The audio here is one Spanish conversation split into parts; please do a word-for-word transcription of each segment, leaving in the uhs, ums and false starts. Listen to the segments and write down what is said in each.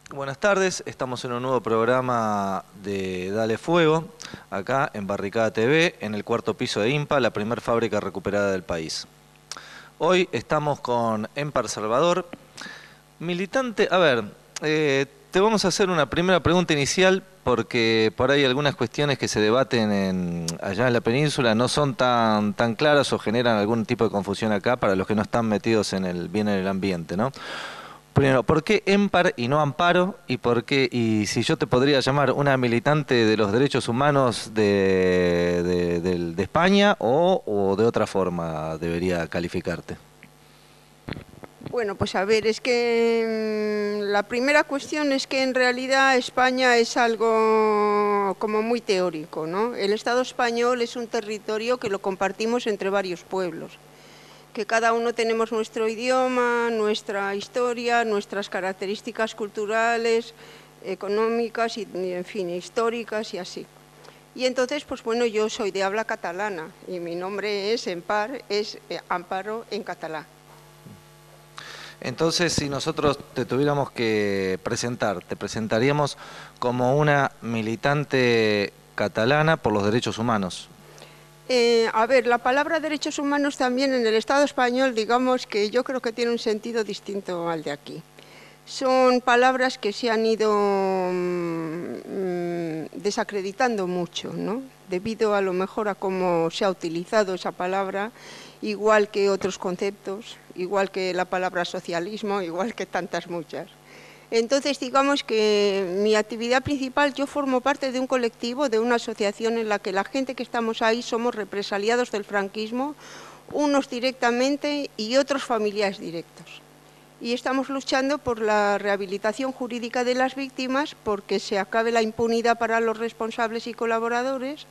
Buenas tardes, estamos en un nuevo programa de Dale Fuego, acá en Barricada T V, en el cuarto piso de IMPA, la primer fábrica recuperada del país. Hoy estamos con Empar Salvador, militante. A ver, eh, te vamos a hacer una primera pregunta inicial porque por ahí algunas cuestiones que se debaten en, allá en la península no son tan, tan claras o generan algún tipo de confusión acá para los que no están metidos en el, bien en el ambiente, ¿no? Primero, ¿por qué Empar y no Amparo? ¿Y por qué, y si yo te podría llamar una militante de los derechos humanos de, de, de- de España o, o de otra forma debería calificarte? Bueno, pues a ver, es que mm, la primera cuestión es que en realidad España es algo como muy teórico, ¿no? El Estado español es un territorio que lo compartimos entre varios pueblos, que cada uno tenemos nuestro idioma, nuestra historia, nuestras características culturales, económicas y, en fin, históricas y así. Y entonces, pues bueno, yo soy de habla catalana y mi nombre es Empar, es eh, Amparo en catalán. Entonces, si nosotros te tuviéramos que presentar, te presentaríamos como una militante catalana por los derechos humanos. Eh, a ver, la palabra derechos humanos también en el Estado español, digamos que yo creo que tiene un sentido distinto al de aquí. Son palabras que se han ido mmm, desacreditando mucho, ¿no? Debido a lo mejor a cómo se ha utilizado esa palabra, igual que otros conceptos, igual que la palabra socialismo, igual que tantas muchas. Entonces, digamos que mi actividad principal, yo formo parte de un colectivo, de una asociación en la que la gente que estamos ahí somos represaliados del franquismo, unos directamente y otros familiares directos. Y estamos luchando por la rehabilitación jurídica de las víctimas, porque se acabe la impunidad para los responsables y colaboradores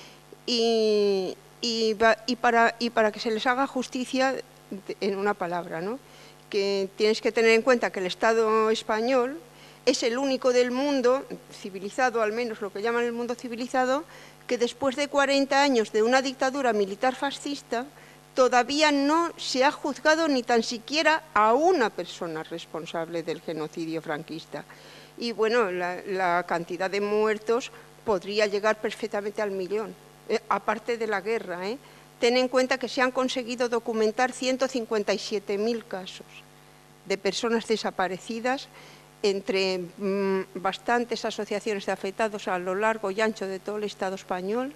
y, y, y, para, y para que se les haga justicia en una palabra, ¿no? Que tienes que tener en cuenta que el Estado español es el único del mundo, civilizado al menos, lo que llaman el mundo civilizado, que después de cuarenta años de una dictadura militar fascista, todavía no se ha juzgado ni tan siquiera a una persona responsable del genocidio franquista. Y bueno, la, la cantidad de muertos podría llegar perfectamente al millón, eh, aparte de la guerra, ¿eh? Ten en cuenta que se han conseguido documentar ciento cincuenta y siete mil casos de personas desaparecidas entre mmm, bastantes asociaciones de afectados a lo largo y ancho de todo el Estado español,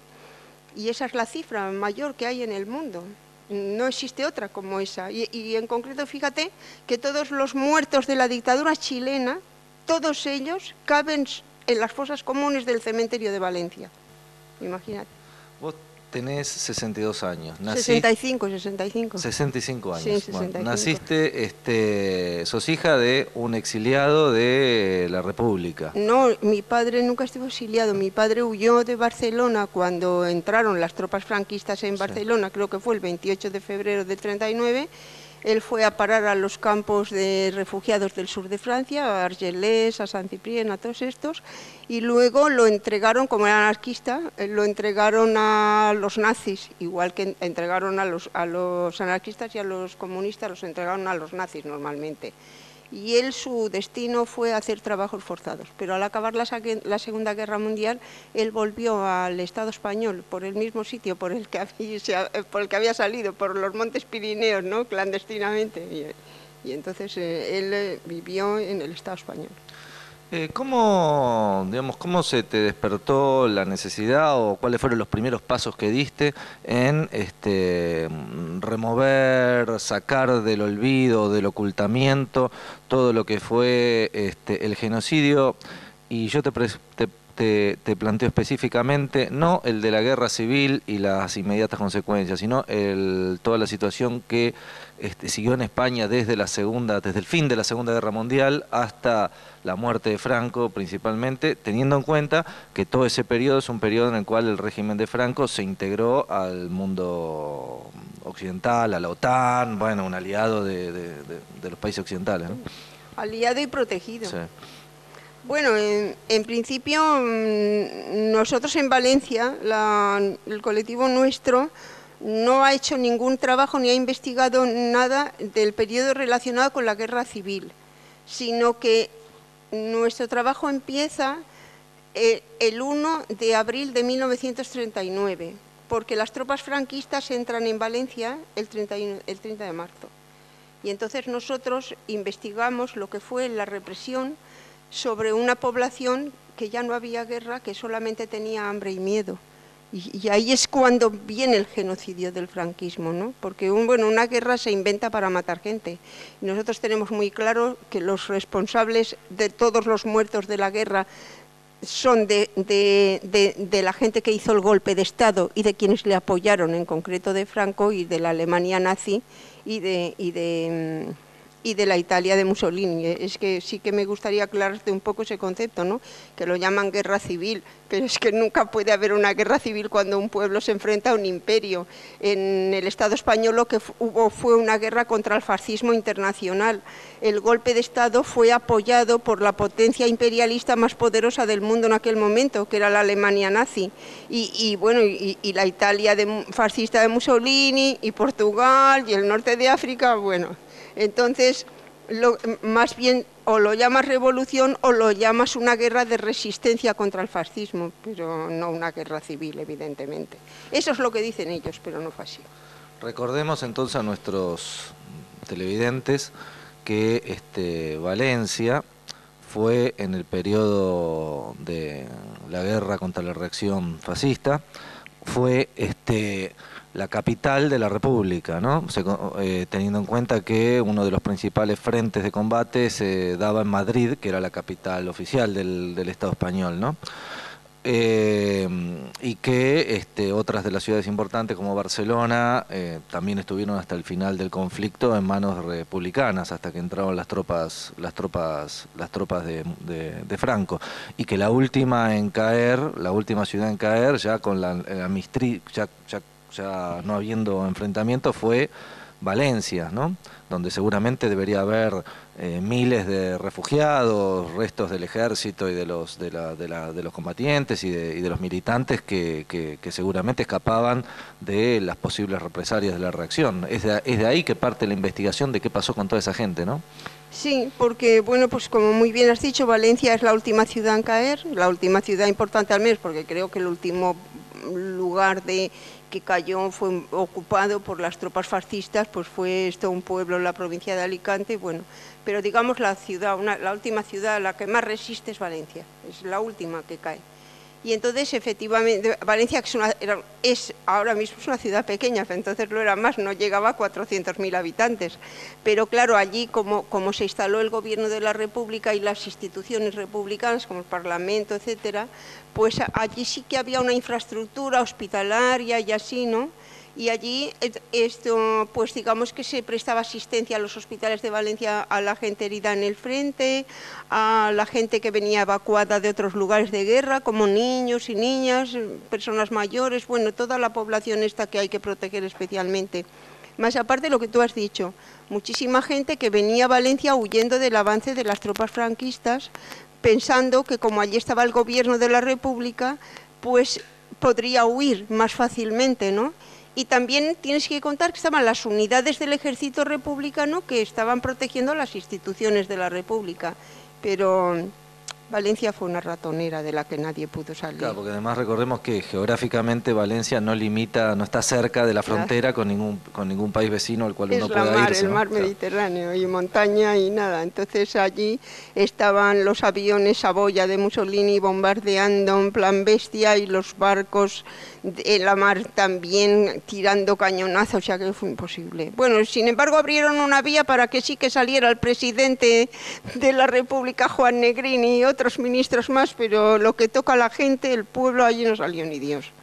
y esa es la cifra mayor que hay en el mundo. No existe otra como esa. Y, y en concreto, fíjate que todos los muertos de la dictadura chilena, todos ellos caben en las fosas comunes del cementerio de Valencia. Imagínate. Vos tenés sesenta y dos años. Naciste, sesenta y cinco, sesenta y cinco. sesenta y cinco años. Sí, sesenta y cinco. Bueno, naciste, este, sos hija de un exiliado de la República. No, mi padre nunca estuvo exiliado. Mi padre huyó de Barcelona cuando entraron las tropas franquistas en Barcelona, sí. Creo que fue el veintiocho de febrero del treinta y nueve. Él fue a parar a los campos de refugiados del sur de Francia, a Argelès, a Saint-Cyprien, a todos estos, y luego lo entregaron, como era anarquista, lo entregaron a los nazis, igual que entregaron a los, a los anarquistas y a los comunistas, los entregaron a los nazis normalmente. Y él, su destino fue hacer trabajos forzados, pero al acabar la, la Segunda Guerra Mundial, él volvió al Estado español, por el mismo sitio por el que había, por el que había salido, por los Montes Pirineos, ¿no? Clandestinamente, y, y entonces eh, él eh, vivió en el Estado español. Eh, ¿Cómo, digamos, cómo se te despertó la necesidad o cuáles fueron los primeros pasos que diste en este, remover, sacar del olvido, del ocultamiento, todo lo que fue este, el genocidio? Y yo te, te, te, te planteo específicamente, no el de la guerra civil y las inmediatas consecuencias, sino el, toda la situación que este, siguió en España desde la segunda, desde el fin de la Segunda Guerra Mundial hasta la muerte de Franco principalmente, teniendo en cuenta que todo ese periodo es un periodo en el cual el régimen de Franco se integró al mundo occidental, a la OTAN, bueno, un aliado de, de, de, de los países occidentales, ¿no? Aliado y protegido. Sí. Bueno, en, en principio nosotros en Valencia, la, el colectivo nuestro, no ha hecho ningún trabajo ni ha investigado nada del periodo relacionado con la guerra civil, sino que nuestro trabajo empieza eh, el uno de abril de mil novecientos treinta y nueve, porque las tropas franquistas entran en Valencia el treinta, el treinta de marzo. Y entonces nosotros investigamos lo que fue la represión sobre una población que ya no había guerra, que solamente tenía hambre y miedo. Y, y ahí es cuando viene el genocidio del franquismo, ¿no? Porque un, bueno, una guerra se inventa para matar gente. Y nosotros tenemos muy claro que los responsables de todos los muertos de la guerra son de, de, de, de la gente que hizo el golpe de Estado y de quienes le apoyaron, en concreto de Franco y de la Alemania nazi y de... Y de y de la Italia de Mussolini. Es que sí que me gustaría aclararte un poco ese concepto, ¿no? Que lo llaman guerra civil, pero es que nunca puede haber una guerra civil cuando un pueblo se enfrenta a un imperio. En el Estado español lo que hubo fue una guerra contra el fascismo internacional. El golpe de Estado fue apoyado por la potencia imperialista más poderosa del mundo en aquel momento, que era la Alemania nazi, y, y bueno, y, y la Italia de, fascista de Mussolini, y Portugal, y el norte de África, bueno... Entonces, lo, más bien o lo llamas revolución o lo llamas una guerra de resistencia contra el fascismo, pero no una guerra civil, evidentemente. Eso es lo que dicen ellos, pero no fue así. Recordemos entonces a nuestros televidentes que este, Valencia fue en el periodo de la guerra contra la reacción fascista, fue... este la capital de la República, ¿no? Se, eh, teniendo en cuenta que uno de los principales frentes de combate se daba en Madrid, que era la capital oficial del, del Estado español, ¿no? Eh, y que este, otras de las ciudades importantes como Barcelona eh, también estuvieron hasta el final del conflicto en manos republicanas, hasta que entraron las tropas las tropas las tropas de, de, de Franco, y que la última en caer, la última ciudad en caer ya con la, la Mistri, ya, ya ya no habiendo enfrentamiento, fue Valencia, ¿no? Donde seguramente debería haber eh, miles de refugiados, restos del ejército y de los de, la, de, la, de los combatientes y de, y de los militantes que, que, que seguramente escapaban de las posibles represalias de la reacción. Es de, es de ahí que parte la investigación de qué pasó con toda esa gente, ¿no? Sí, porque, bueno, pues como muy bien has dicho, Valencia es la última ciudad en caer, la última ciudad importante al menos, porque creo que el último lugar de que cayó fue ocupado por las tropas fascistas, pues fue esto un pueblo en la provincia de Alicante, bueno, pero digamos la ciudad, una, la última ciudad, la que más resiste es Valencia, es la última que cae. Y entonces, efectivamente, Valencia que es, una, era, es ahora mismo es una ciudad pequeña, entonces lo era más, no llegaba a cuatrocientos mil habitantes. Pero claro, allí como, como se instaló el gobierno de la República y las instituciones republicanas, como el Parlamento, etcétera, pues allí sí que había una infraestructura hospitalaria y así, ¿no? Y allí, esto, pues digamos que se prestaba asistencia a los hospitales de Valencia a la gente herida en el frente, a la gente que venía evacuada de otros lugares de guerra, como niños y niñas, personas mayores, bueno, toda la población esta que hay que proteger especialmente. Más aparte de lo que tú has dicho, muchísima gente que venía a Valencia huyendo del avance de las tropas franquistas, pensando que como allí estaba el gobierno de la República, pues podría huir más fácilmente, ¿no? Y también tienes que contar que estaban las unidades del ejército republicano que estaban protegiendo las instituciones de la República, pero Valencia fue una ratonera de la que nadie pudo salir. Claro, porque además recordemos que geográficamente Valencia no limita, no está cerca de la frontera claro. con ningún con ningún país vecino al cual es uno la pueda mar, irse. el ¿no? mar Claro. Mediterráneo y montaña y nada. Entonces allí estaban los aviones Saboya de Mussolini bombardeando en plan bestia y los barcos en la mar también tirando cañonazos, o sea que fue imposible. Bueno, sin embargo abrieron una vía para que sí que saliera el presidente de la República, Juan Negrini, y otros ministros más, pero lo que toca a la gente, el pueblo, allí no salió ni Dios.